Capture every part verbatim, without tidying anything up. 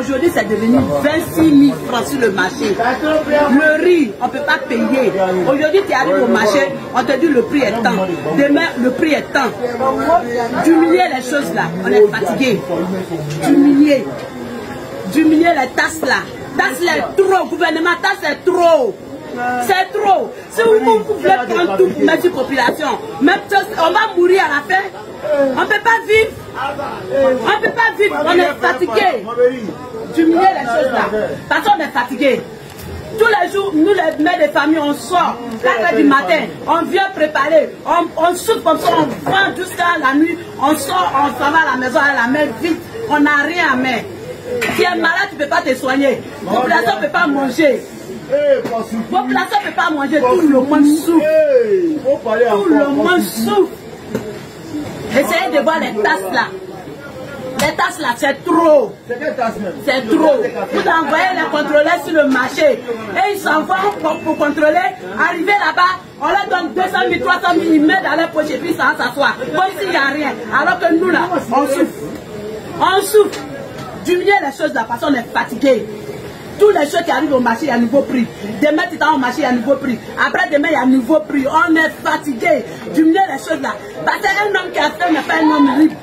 Aujourd'hui, c'est devenu vingt-six mille francs sur le marché. Le riz, on ne peut pas payer. Aujourd'hui, tu arrives au marché, on te dit le prix est tant. Demain, le prix est tant. D'humilier les choses là, on est fatigué. D'humilier. D'humilier les tasses là. Tasses là est trop. Gouvernement, tasses est trop. C'est trop. Si vous, vous voulez prendre tout pour mettre sur la population, même on va mourir à la fin. On ne peut pas vivre. On ne peut pas vivre. On est fatigué. D'humilier les choses là. Parce qu'on est fatigué. Tous les jours, nous les mères de famille, on sort quatre heures du matin, on vient préparer, on, on souffle comme ça, on vend jusqu'à la nuit, on sort, on s'en va à la maison, à la main vite, on n'a rien à mettre. Si tu es malade, tu ne peux pas te soigner. La population ne peut pas manger. La population ne peut pas manger, tout le monde souffre. Tout le monde souffre. Essayez de voir les tasses là. Les tasses là, c'est trop. C'est trop. Vous envoyez les contrôleurs sur le marché. Et ils s'en vont pour, pour contrôler. Arriver là-bas, on leur donne deux cent mille, trois cent mille, ils mettent dans leur poche et puis ça s'assoit. Comme s'il n'y a rien. Alors que nous là, on souffre. On souffre. Diminuer les choses là parce qu'on est fatigué. Tous les choses qui arrivent au marché, il y a un nouveau prix. Demain, tu es au marché, il y a un nouveau prix. Après, demain, il y a un nouveau prix. On est fatigué. Diminuer les choses là. Parce qu'un homme qui a fait n'est pas un homme libre.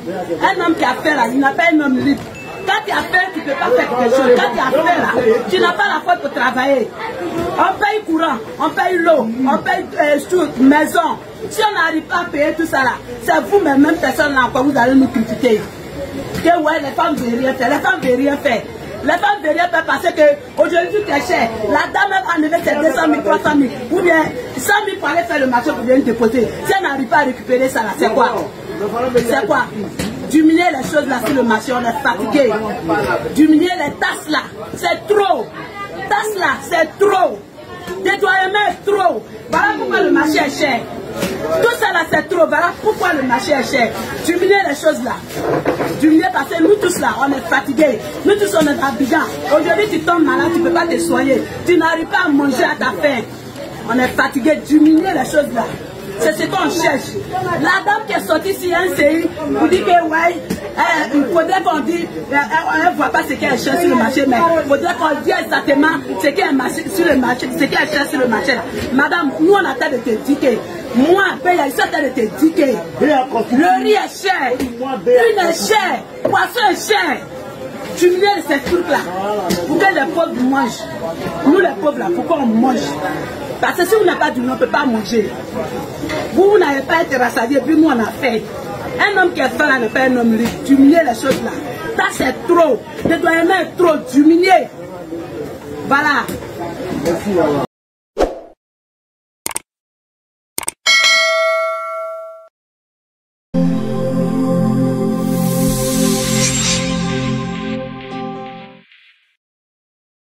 Un homme qui a fait là, il n'a pas un homme libre. Quand tu as fait, tu ne peux pas faire quelque chose. Quand tu as fait là, tu n'as pas la force pour travailler. On paye courant, on paye l'eau, on paye euh, tout, maison. Si on n'arrive pas à payer tout ça là, c'est vous, mais même personne là encore, vous allez nous critiquer. Que ouais, les femmes ne veulent rien faire. Les femmes ne veulent rien faire. Les femmes ne veulent rien faire parce qu'aujourd'hui tout est cher. La dame même a enlevé ses deux cent mille, trois cent mille. Ou bien cent mille pour aller faire le marché pour venir déposer. Si elle n'arrive pas à récupérer ça là, c'est quoi? C'est quoi? Diminuer les choses là sur le marché, on est fatigué. Diminuer les tasses là, c'est trop. Tasses là, c'est trop. Nettoyement est trop. Voilà pourquoi le marché est cher. Tout ça là, c'est trop. Voilà pourquoi le marché est cher. Diminuer les choses là. Diminuer parce que nous tous là, on est fatigués. Nous tous, on est abidants. Aujourd'hui, tu tombes malade, tu ne peux pas te soigner. Tu n'arrives pas à manger à ta faim. On est fatigué. Diminuer les choses là. C'est ce qu'on cherche. La dame qui est sortie ici, un C I, vous dit que ouais, euh, il faudrait qu'on dise, euh, on ne voit pas ce qu'elle cherche sur le marché, mais il faudrait qu'on dise exactement ce qu'elle sur le marché, ce qu'elle cherche sur le marché. Madame, nous on attend de te dire que moi, il y a une sorte de te dire que le riz est cher, l'huile est cher, le poisson est cher. Tu mets ces trucs-là pour que les pauvres mangent. Nous les pauvres là, pourquoi on mange? Parce que si vous n'avez pas du nom, on ne peut pas manger. Vous, vous n'avez pas été rassasié, puis nous on a fait. Un homme qui est fait là n'est pas un homme libre. Diminuer les choses là. Ça c'est trop. Le nettoyement est trop. Diminuer. Voilà. Merci,